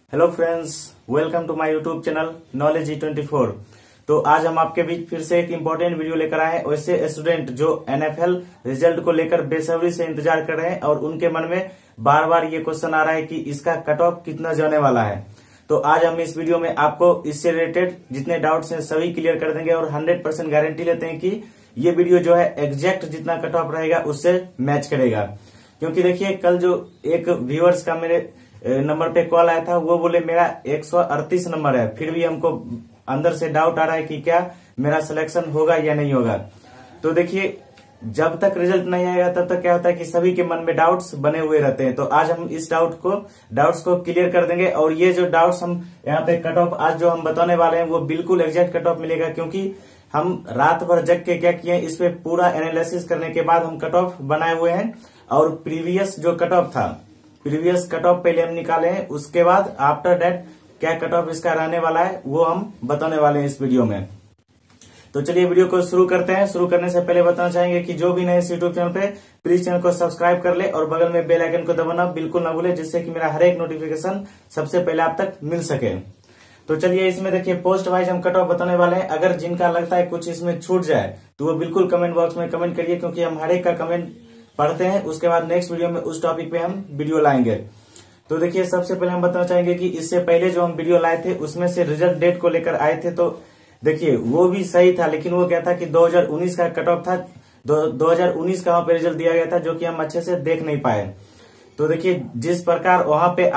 Hello friends, welcome to my YouTube channel knowledge E24। तो आज हम आपके बीच फिर से एक इम्पोर्टेंट वीडियो लेकर आए हैं। वैसे स्टूडेंट जो NFL रिजल्ट को लेकर बेसब्री से इंतजार कर रहे हैं और उनके मन में बार बार ये क्वेश्चन आ रहा है कि इसका कट ऑफ कितना जाने वाला है। तो आज हम इस वीडियो में आपको इससे रिलेटेड जितने डाउट्स हैं सभी क्लियर कर देंगे और 100% गारंटी लेते हैं कि ये वीडियो जो है एग्जैक्ट जितना कट ऑफ रहेगा उससे मैच करेगा। क्योंकि देखिए, कल जो एक व्यूअर्स का मेरे नंबर पे कॉल आया था, वो बोले मेरा 138 नंबर है, फिर भी हमको अंदर से डाउट आ रहा है कि क्या मेरा सिलेक्शन होगा या नहीं होगा। तो देखिए, जब तक रिजल्ट नहीं आएगा तब तक क्या होता है कि सभी के मन में डाउट्स बने हुए रहते हैं। तो आज हम इस डाउट्स को क्लियर कर देंगे और ये जो डाउट्स हम यहाँ पे कट ऑफ आज जो हम बताने वाले हैं वो बिल्कुल एग्जैक्ट कट ऑफ मिलेगा। क्योंकि हम रात भर जग के क्या किए, इस पे पूरा एनालिसिस करने के बाद हम कट ऑफ बनाए हुए हैं और प्रीवियस जो कट ऑफ था, प्रीवियस कट ऑफ पहले हम निकाले हैं, उसके बाद आफ्टर दैट क्या कट ऑफ इसका रहने वाला है वो हम बताने वाले हैं इस वीडियो में। तो चलिए वीडियो को शुरू करते हैं। शुरू करने से पहले बताना चाहेंगे कि जो भी नए इस यूट्यूब चैनल पे, प्लीज चैनल को सब्सक्राइब कर ले और बगल में बेल आइकन को दबाना बिल्कुल ना भूले, जिससे कि मेरा हर एक नोटिफिकेशन सबसे पहले आप तक मिल सके। तो चलिए, इसमें देखिए पोस्ट वाइज हम कट ऑफ बताने वाले हैं। अगर जिनका लगता है कुछ इसमें छूट जाए तो वो बिल्कुल कमेंट बॉक्स में कमेंट करिए, क्योंकि हम हर एक का कमेंट पढ़ते हैं। उसके बाद नेक्स्ट वीडियो में उस टॉपिक पे हम वीडियो लाएंगे। तो देखिए, सबसे पहले हम बताना चाहेंगे कि इससे पहले जो हम वीडियो लाए थे उसमें से रिजल्ट डेट को लेकर आए थे। तो देखिए, वो भी सही था, लेकिन वो क्या था कि 2019 का कट ऑफ था। 2019 का वहां पे रिजल्ट दिया गया था, जो कि हम अच्छे से देख नहीं पाए। तो देखिए, जिस प्रकार वहां पे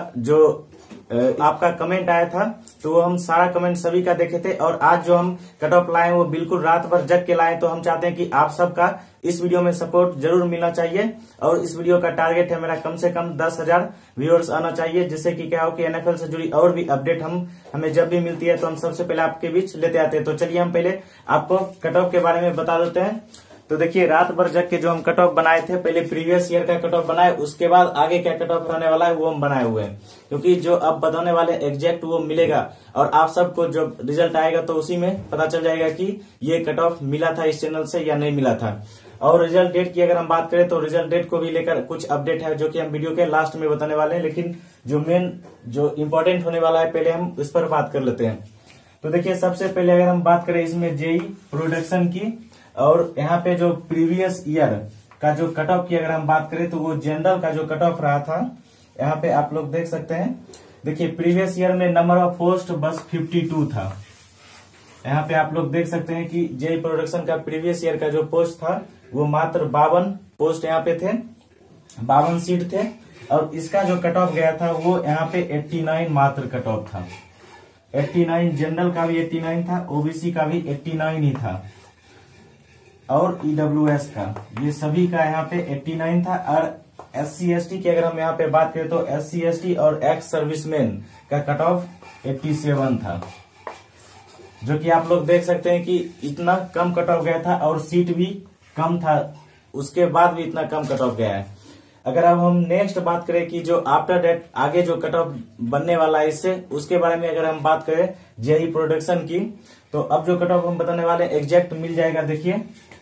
आपका कमेंट आया था, तो वो हम सारा कमेंट सभी का देखे थे। और आज जो हम कट ऑफ लाए वो बिल्कुल रात भर जग के लाए। तो हम चाहते हैं कि आप सबका इस वीडियो में सपोर्ट जरूर मिलना चाहिए। और इस वीडियो का टारगेट है मेरा कम से कम 10,000 व्यूअर्स आना चाहिए, जिससे कि क्या हो कि NFL से जुड़ी और भी अपडेट हमें जब भी मिलती है तो हम सबसे पहले आपके बीच लेते आते हैं। तो चलिए, हम पहले आपको कट ऑफ के बारे में बता देते हैं। तो देखिए, रात भर जग के जो हम कट ऑफ बनाए थे, पहले प्रीवियस ईयर का कट ऑफ बनाए, उसके बाद आगे क्या कट ऑफ रहने वाला है वो हम बनाए हुए हैं। क्योंकि जो अब बताने वाले एग्जैक्ट वो मिलेगा और आप सबको जब रिजल्ट आएगा तो उसी में पता चल जाएगा कि ये कट ऑफ मिला था इस चैनल से या नहीं मिला था। और रिजल्ट डेट की अगर हम बात करें तो रिजल्ट डेट को भी लेकर कुछ अपडेट है, जो कि हम वीडियो के लास्ट में बताने वाले हैं। लेकिन जो मेन जो इम्पोर्टेंट होने वाला है, पहले हम इस पर बात कर लेते हैं। तो देखिए, सबसे पहले अगर हम बात करें इसमें जेई प्रोडक्शन की, और यहाँ पे जो प्रीवियस ईयर का जो कट ऑफ की अगर हम बात करें तो वो जनरल का जो कट ऑफ रहा था, यहाँ पे आप लोग देख सकते हैं। देखिए, प्रीवियस ईयर में नंबर ऑफ पोस्ट बस 52 था। यहाँ पे आप लोग देख सकते हैं कि जेई प्रोडक्शन का प्रीवियस ईयर का जो पोस्ट था वो मात्र 52 पोस्ट यहाँ पे थे, 52 सीट थे। और इसका जो कट ऑफ गया था वो यहाँ पे 89 मात्र कट ऑफ था। 89, जनरल का भी 89 था, ओबीसी का भी 89 ही था, और ईडब्ल्यूएस का, ये सभी का यहाँ पे 89 था। और SC/ST की अगर हम यहाँ पे बात करें तो SC/ST और एक्स सर्विसमैन का कट ऑफ 87 था, जो कि आप लोग देख सकते हैं कि इतना कम कट ऑफ गया था और सीट भी कम था, उसके बाद भी इतना कम कट ऑफ गया है। अगर अब हम नेक्स्ट बात करें कि जो आफ्टर डेट आगे जो कट ऑफ बनने वाला है इससे, उसके बारे में अगर हम बात करें जेई प्रोडक्शन की, तो अब जो कट ऑफ हम बताने वाले एग्जैक्ट मिल जाएगा। देखिए,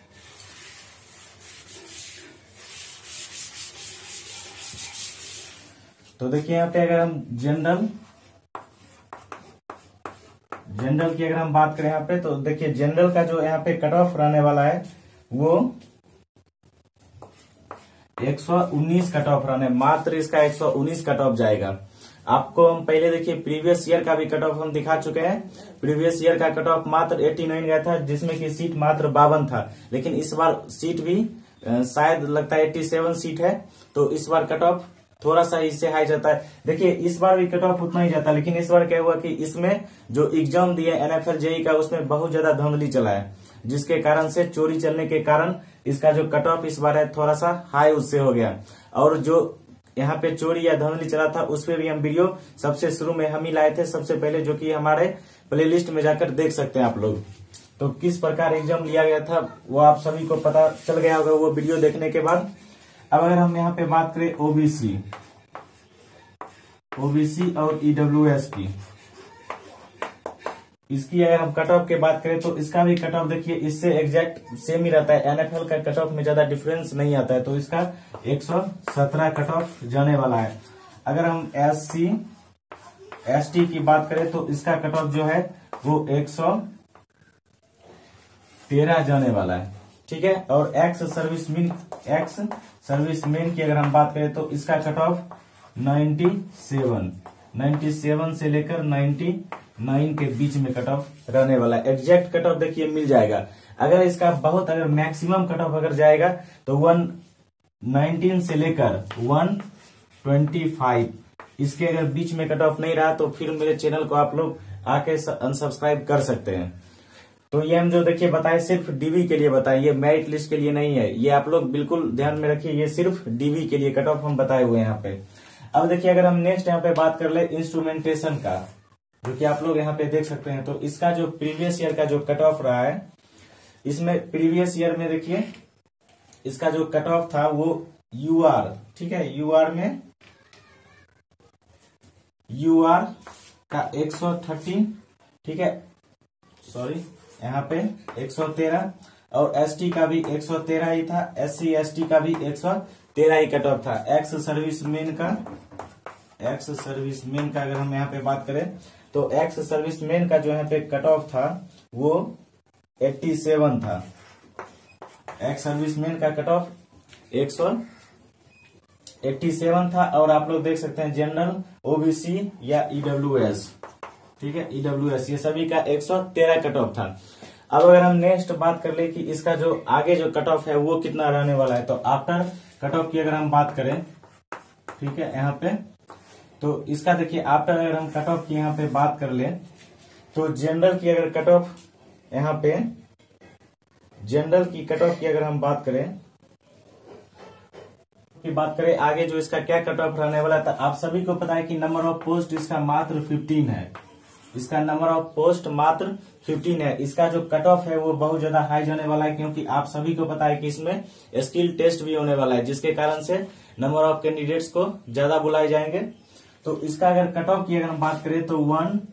तो देखिए यहाँ पे अगर हम जनरल की अगर हम बात करें यहाँ पे, तो देखिए जनरल का जो यहाँ पे कट ऑफ रहने वाला है वो 119 कट ऑफ रहने, मात्र इसका 119 कट ऑफ जाएगा। आपको हम पहले देखिए प्रीवियस ईयर का भी कट ऑफ हम दिखा चुके हैं। प्रीवियस ईयर का कट ऑफ मात्र 89 गया था, जिसमें की सीट मात्र 52 था। लेकिन इस बार सीट भी शायद लगता है 87 सीट है, तो इस बार कट ऑफ थोड़ा सा इससे हाई जाता है। देखिए, इस बार भी कट ऑफ उतना ही जाता है, लेकिन इस बार क्या हुआ कि इसमें जो एग्जाम दिए NFL जेई का, उसमें बहुत ज्यादा धांधली चला है, जिसके कारण से चोरी चलने के कारण इसका जो कट ऑफ इस बार है थोड़ा सा हाई उससे हो गया। और जो यहाँ पे चोरी या धांधली चला था उस पर भी हम वीडियो सबसे शुरू में हम ही लाए थे सबसे पहले, जो कि हमारे प्लेलिस्ट में जाकर देख सकते हैं आप लोग। तो किस प्रकार एग्जाम लिया गया था वो आप सभी को पता चल गया होगा वो वीडियो देखने के बाद। अब अगर हम यहाँ पे बात करें ओबीसी और ईडब्ल्यूएस की, इसकी अगर हम कट ऑफ की बात करें तो इसका भी कट ऑफ देखिए इससे एग्जैक्ट सेम ही रहता है। NFL का कट ऑफ में ज्यादा डिफरेंस नहीं आता है, तो इसका 117 कट ऑफ जाने वाला है। अगर हम SC एसटी की बात करें तो इसका कट ऑफ जो है वो 113 जाने वाला है, ठीक है। और एक्स सर्विसमैन की अगर हम बात करें तो इसका कट ऑफ 97 से लेकर 99 के बीच में कट ऑफ रहने वाला है। एग्जैक्ट कट ऑफ देखिए मिल जाएगा। अगर इसका अगर मैक्सिमम कट ऑफ अगर जाएगा तो 119 से लेकर 125 इसके अगर बीच में कट ऑफ नहीं रहा तो फिर मेरे चैनल को आप लोग आके अनसब्सक्राइब कर सकते हैं। तो ये हम जो देखिए बताए सिर्फ डीवी के लिए बताए, ये मेरिट लिस्ट के लिए नहीं है। ये आप लोग बिल्कुल ध्यान में रखिए, ये सिर्फ डीवी के लिए कट ऑफ हम बताए हुए हैं यहाँ पे। अब देखिए अगर हम नेक्स्ट यहाँ पे बात कर ले इंस्ट्रूमेंटेशन का, जो कि आप लोग यहाँ पे देख सकते हैं, तो इसका जो प्रीवियस ईयर का जो कट ऑफ रहा है, इसमें प्रीवियस ईयर में देखिए इसका जो कट ऑफ था वो यूआर, ठीक है, यूआर का 113, ठीक है, सॉरी यहाँ पे 113, और एसटी का भी 113 ही था, एससी एसटी का भी 113 ही कट ऑफ था। एक्स सर्विसमैन का अगर हम यहाँ पे बात करें तो एक्स सर्विसमैन का जो यहाँ पे कट ऑफ था वो 87 था। एक्स सर्विसमैन का कट ऑफ 187 था। और आप लोग देख सकते हैं जनरल, ओबीसी या ईडब्ल्यूएस, ठीक है, ईडब्ल्यूएस, ये सभी का 113 कट ऑफ था। अब अगर हम नेक्स्ट बात कर ले कि इसका जो आगे जो कट ऑफ है वो कितना रहने वाला है, तो आफ्टर कट ऑफ की अगर हम बात करें, ठीक है, यहाँ पे तो इसका देखिए आफ्टर अगर हम कट ऑफ की यहाँ पे बात कर ले तो जनरल की अगर कट ऑफ यहाँ पे जनरल की कट ऑफ की अगर हम बात करें आगे जो इसका क्या कट ऑफ रहने वाला था, आप सभी को पता है कि नंबर ऑफ पोस्ट इसका मात्र 15 है। इसका नंबर ऑफ पोस्ट मात्र 15 है। इसका जो कट ऑफ है वो बहुत ज्यादा हाई जाने वाला है, क्योंकि आप सभी को पता है कि इसमें स्किल टेस्ट भी होने वाला है, जिसके कारण से नंबर ऑफ कैंडिडेट्स को ज्यादा बुलाए जाएंगे। तो इसका अगर कट ऑफ की अगर हम बात करें तो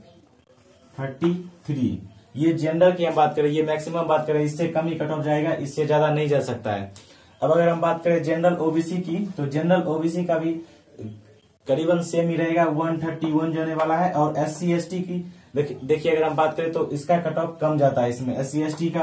133, ये जनरल की हम बात करें, ये मैक्सिमम बात करें, इससे कम ही कट ऑफ जाएगा, इससे ज्यादा नहीं जा सकता है। अब अगर हम बात करें जनरल ओबीसी की, तो जनरल ओबीसी का भी करीबन सेम ही रहेगा, 131 जाने वाला है। और एससी एसटी की देखिए अगर हम बात करें तो इसका कट ऑफ कम जाता है, इसमें एससी एसटी का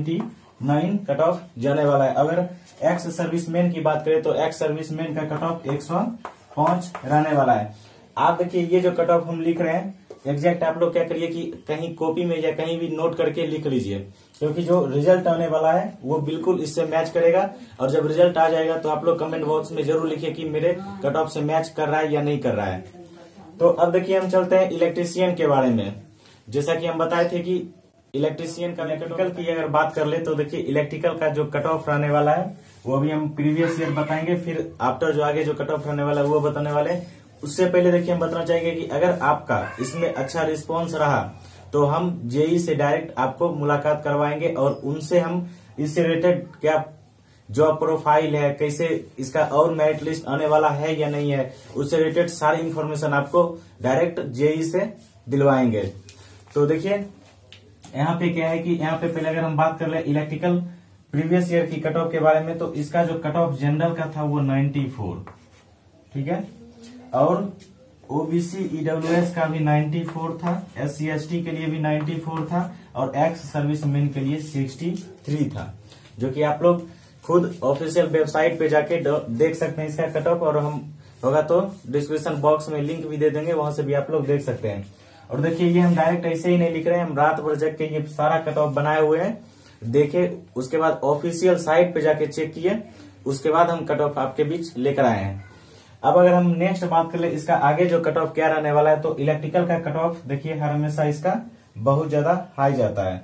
129 कट ऑफ जाने वाला है। अगर एक्स सर्विसमैन की बात करें तो एक्स सर्विसमैन का कट ऑफ 105 रहने वाला है। आप देखिए ये जो कट ऑफ हम लिख रहे हैं एग्जैक्ट आप लोग क्या करिए कि कहीं कॉपी में या कहीं भी नोट करके लिख लीजिए, क्योंकि जो रिजल्ट आने वाला है वो बिल्कुल इससे मैच करेगा। और जब रिजल्ट आ जाएगा तो आप लोग कमेंट बॉक्स में जरूर लिखिए कि मेरे कट ऑफ से मैच कर रहा है या नहीं कर रहा है। तो अब देखिए हम चलते हैं इलेक्ट्रीशियन के बारे में। जैसा कि हम बताए थे कि इलेक्ट्रीशियन का इलेक्ट्रिकल की अगर बात कर ले तो देखिए इलेक्ट्रिकल का जो कट ऑफ रहने वाला है वो अभी हम प्रीवियस ईयर बताएंगे, फिर आफ्टर जो आगे जो कट ऑफ रहने वाला है वो बताने वाले। उससे पहले देखिए हम बताना चाहेंगे कि अगर आपका इसमें अच्छा रिस्पॉन्स रहा तो हम जेई से डायरेक्ट आपको मुलाकात करवाएंगे और उनसे हम इससे रिलेटेड क्या जॉब प्रोफाइल है, कैसे इसका और मेरिट लिस्ट आने वाला है या नहीं है, उससे रिलेटेड सारी इंफॉर्मेशन आपको डायरेक्ट जेई से दिलवाएंगे। तो देखिए यहाँ पे क्या है कि यहाँ पे पहले अगर हम बात कर ले इलेक्ट्रिकल प्रीवियस ईयर की कट ऑफ के बारे में, तो इसका जो कट ऑफ जनरल का था वो 94, ठीक है, और ओबीसी ईडब्ल्यूएस का भी 94 था, एससी एसटी के लिए भी 94 था, और एक्स सर्विसमैन के लिए 63 था, जो कि आप लोग खुद ऑफिशियल वेबसाइट पे जाके देख सकते हैं इसका कट ऑफ। और हम होगा तो डिस्क्रिप्शन बॉक्स में लिंक भी दे देंगे, वहां से भी आप लोग देख सकते हैं। और देखिए ये हम डायरेक्ट ऐसे ही नहीं लिख रहे हैं, हम रात भर जग के ये सारा कट ऑफ बनाए हुए हैं, देखे, उसके बाद ऑफिशियल साइट पे जाके चेक किए, उसके बाद हम कट ऑफ आपके बीच लेकर आए हैं। अब अगर हम नेक्स्ट बात कर ले इसका आगे जो कट ऑफ क्या रहने वाला है, तो इलेक्ट्रिकल का कट ऑफ देखिए हर हमेशा इसका बहुत ज्यादा हाई जाता है।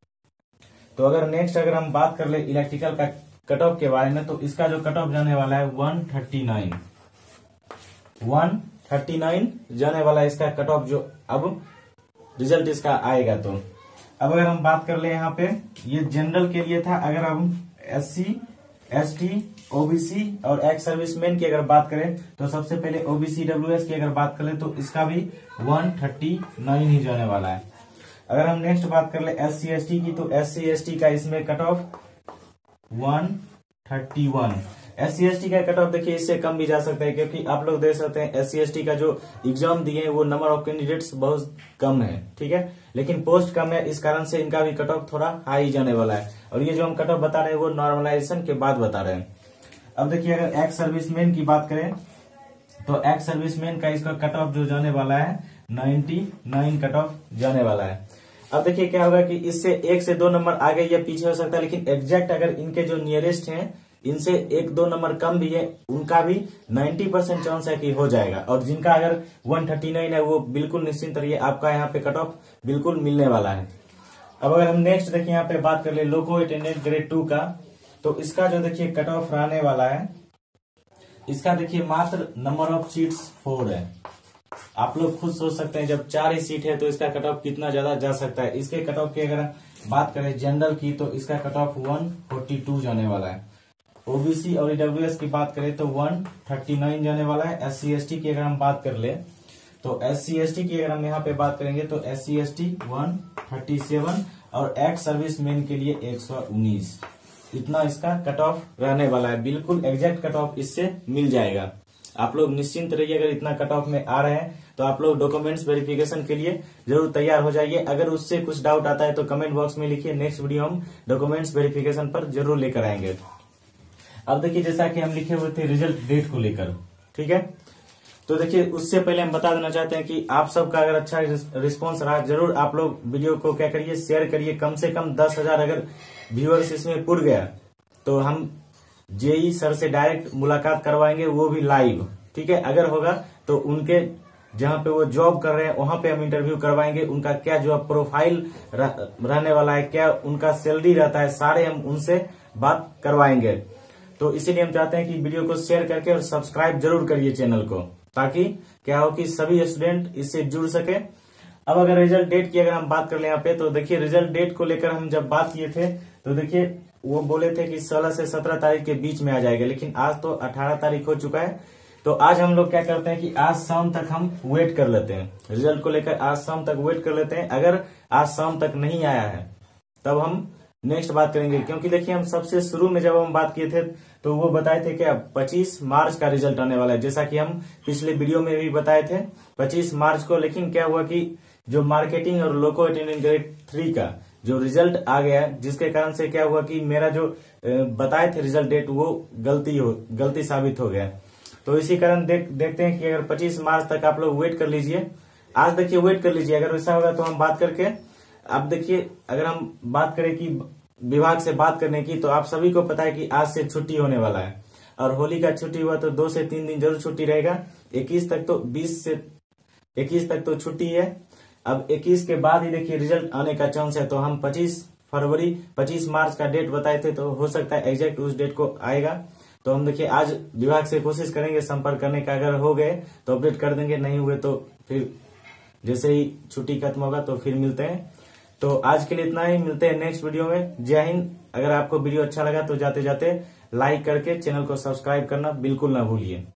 तो अगर नेक्स्ट अगर हम बात कर ले इलेक्ट्रिकल का कट ऑफ के बारे में, तो इसका जो कट ऑफ जाने वाला है 139 जाने वाला है इसका कट ऑफ, जो अब रिजल्ट इसका आएगा। तो अब अगर हम बात कर ले यहाँ पे ये जनरल के लिए था, अगर हम एससी एसटी ओबीसी और एक्स सर्विसमैन की अगर बात करें तो सबसे पहले ओबीसी डब्ल्यूएस की अगर बात करें तो इसका भी 139 ही जाने वाला है। अगर हम नेक्स्ट बात कर ले एससी एसटी की, तो एससी एसटी का इसमें कट ऑफ 131, SC/ST का कट ऑफ देखिए इससे कम भी जा सकता है, क्योंकि आप लोग देख सकते हैं SC/ST का जो एग्जाम दिए हैं वो नंबर ऑफ कैंडिडेट्स बहुत कम है, ठीक है, लेकिन पोस्ट कम है, इस कारण से इनका भी कट ऑफ थोड़ा हाई जाने वाला है। और ये जो हम कट ऑफ बता रहे हैं वो नॉर्मलाइजेशन के बाद बता रहे हैं। अब देखिए अगर एक्स सर्विसमैन की बात करें तो एक्स सर्विसमैन का इसका कट ऑफ जो जाने वाला है 99 कट ऑफ जाने वाला है। अब देखिए क्या होगा कि इससे 1 से 2 नंबर आगे या पीछे हो सकता है, लेकिन एग्जैक्ट अगर इनके जो नियरेस्ट हैं इनसे 1-2 नंबर कम भी है, उनका भी 90% चांस है कि हो जाएगा। और जिनका अगर 139 है वो बिल्कुल निश्चिंत रहिए, आपका यहाँ पे कट ऑफ बिल्कुल मिलने वाला है। अब अगर हम नेक्स्ट देखिए यहाँ पे बात कर ले लोको अटेंडेंट ग्रेड 2 का, तो इसका जो देखिए कट ऑफ रहने वाला है, इसका देखिए मात्र नंबर ऑफ सीट्स 4 है। आप लोग खुद सोच सकते हैं जब 4 ही सीट है तो इसका कट ऑफ कितना ज्यादा जा सकता है। इसके कट ऑफ की अगर बात करें जनरल की तो इसका कट ऑफ 142 जाने वाला है। ओबीसी और ईडब्ल्यूएस की बात करें तो 139 जाने वाला है। SC/ST की अगर हम बात कर ले तो SC/ST की अगर हम यहाँ पे बात करेंगे तो SC/ST 137 और एक्स सर्विसमैन के लिए 119, इतना इसका कट ऑफ रहने वाला है। बिल्कुल एग्जैक्ट कट ऑफ इससे मिल जाएगा। आप लोग निश्चिंत रहिए, अगर इतना कट ऑफ में आ रहे हैं तो आप लोग डॉक्यूमेंट्स वेरिफिकेशन के लिए जरूर तैयार हो जाइए। अगर उससे कुछ डाउट आता है तो कमेंट बॉक्स में लिखिए, नेक्स्ट वीडियो हम डॉक्यूमेंट्स वेरिफिकेशन पर जरूर लेकर आएंगे। अब देखिए जैसा कि हम लिखे हुए थे रिजल्ट डेट को लेकर, ठीक है, तो देखिए उससे पहले हम बता देना चाहते हैं कि आप सबका अगर अच्छा रिस्पॉन्स रहा जरूर आप लोग वीडियो को क्या करिए, शेयर करिए। कम से कम 10,000 अगर व्यूअर्स इसमें पुर गया तो हम जेई सर से डायरेक्ट मुलाकात करवाएंगे, वो भी लाइव, ठीक है। अगर होगा तो उनके जहां पे वो जॉब कर रहे हैं वहां पे हम इंटरव्यू करवाएंगे, उनका क्या जॉब प्रोफाइल रहने वाला है, क्या उनका सैलरी रहता है, सारे हम उनसे बात करवाएंगे। तो इसीलिए हम चाहते हैं कि वीडियो को शेयर करके और सब्सक्राइब जरूर करिए चैनल को, ताकि क्या हो कि सभी स्टूडेंट इससे जुड़ सके। अब अगर रिजल्ट डेट की अगर हम बात कर ले यहाँ पे तो देखिए रिजल्ट डेट को लेकर हम जब बात किए थे तो देखिए वो बोले थे कि 16 से 17 तारीख के बीच में आ जाएगा, लेकिन आज तो 18 तारीख हो चुका है। तो आज हम लोग क्या करते हैं कि आज शाम तक हम वेट कर लेते हैं, रिजल्ट को लेकर आज शाम तक वेट कर लेते हैं। अगर आज शाम तक नहीं आया है तब हम नेक्स्ट बात करेंगे, क्योंकि देखिए हम सबसे शुरू में जब हम बात किए थे तो वो बताए थे कि 25 मार्च का रिजल्ट आने वाला है, जैसा कि हम पिछले वीडियो में भी बताए थे 25 मार्च को। लेकिन क्या हुआ कि जो मार्केटिंग और लोको अटेंडेंट ग्रेड 3 का जो रिजल्ट आ गया, जिसके कारण से क्या हुआ कि मेरा जो बताए थे रिजल्ट डेट वो गलती साबित हो गया। तो इसी कारण देखते हैं कि अगर 25 मार्च तक आप लोग वेट कर लीजिए, आज देखिए वेट कर लीजिए। अगर वैसा होगा तो हम बात करके, अब देखिए अगर हम बात करें कि विभाग से बात करने की, तो आप सभी को पता है कि आज से छुट्टी होने वाला है और होली का छुट्टी हुआ तो 2 से 3 दिन जरूर छुट्टी रहेगा। 21 तक तो 20 से 21 तक तो छुट्टी है। अब 21 के बाद ही देखिए रिजल्ट आने का चांस है। तो हम 25 मार्च का डेट बताए थे, तो हो सकता है एग्जैक्ट उस डेट को आएगा। तो हम देखिए आज विभाग से कोशिश करेंगे संपर्क करने का, अगर हो गए तो अपडेट कर देंगे, नहीं हुए तो फिर जैसे ही छुट्टी खत्म होगा तो फिर मिलते हैं। तो आज के लिए इतना ही, मिलते हैं नेक्स्ट वीडियो में। जय हिंद। अगर आपको वीडियो अच्छा लगा तो जाते जाते लाइक करके चैनल को सब्सक्राइब करना बिल्कुल ना भूलिए।